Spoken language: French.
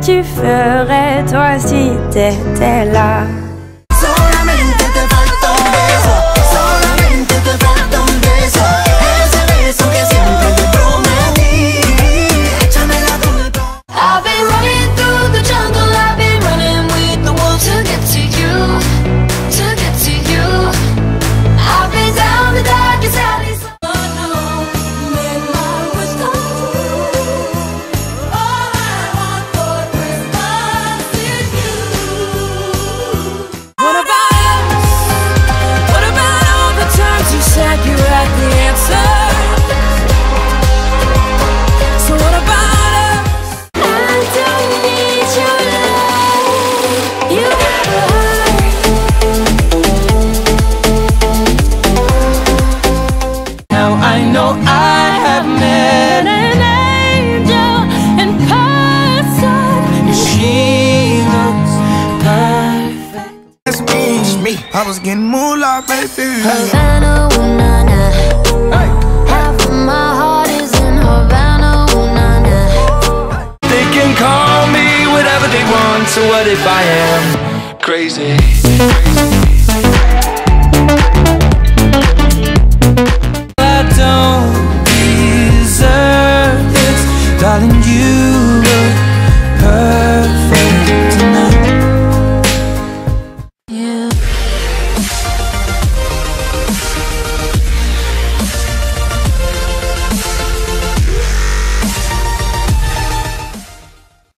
tu ferais toi si t'étais là? Solamente te falta un beso, solamente te falta un beso, ese beso que siempre te prometí. Échame la culpa. I've been running through the jungle, I've been running with the wolves to get to you, to get to you. I've been down the darkest alleys. I was getting moolah, baby. Havana, ooh, nah, nah. Half of my heart is in Havana, ooh, nah, nah. They can call me whatever they want, so what if I am crazy?